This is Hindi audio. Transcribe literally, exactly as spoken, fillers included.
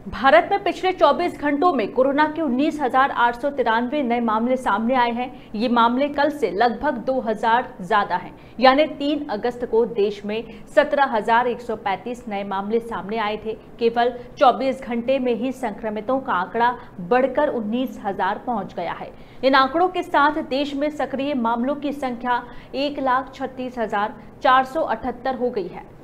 भारत में पिछले चौबीस घंटों में कोरोना के उन्नीस हजार आठ सौ तिरानवे नए मामले सामने आए हैं। ये मामले कल से लगभग दो हजार ज्यादा हैं। यानी तीन अगस्त को देश में सत्रह हजार एक सौ पैंतीस नए मामले सामने आए थे। केवल चौबीस घंटे में ही संक्रमितों का आंकड़ा बढ़कर उन्नीस हजार पहुंच गया है। इन आंकड़ों के साथ देश में सक्रिय मामलों की संख्या एक लाख छत्तीस हजार चार सौ अठहत्तर हो गई है।